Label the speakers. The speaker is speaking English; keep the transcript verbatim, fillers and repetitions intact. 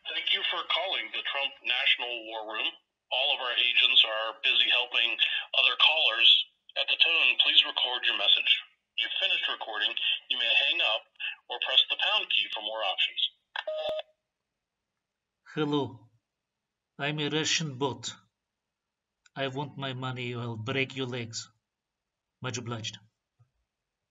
Speaker 1: Thank you for calling the Trump National War Room. All of our agents are busy helping other callers. At the tone, please record your message. When you've finished recording, you may hang up or press the pound key for more options.
Speaker 2: Hello, I'm a Russian bot. I want my money or I'll break your legs. Much obliged.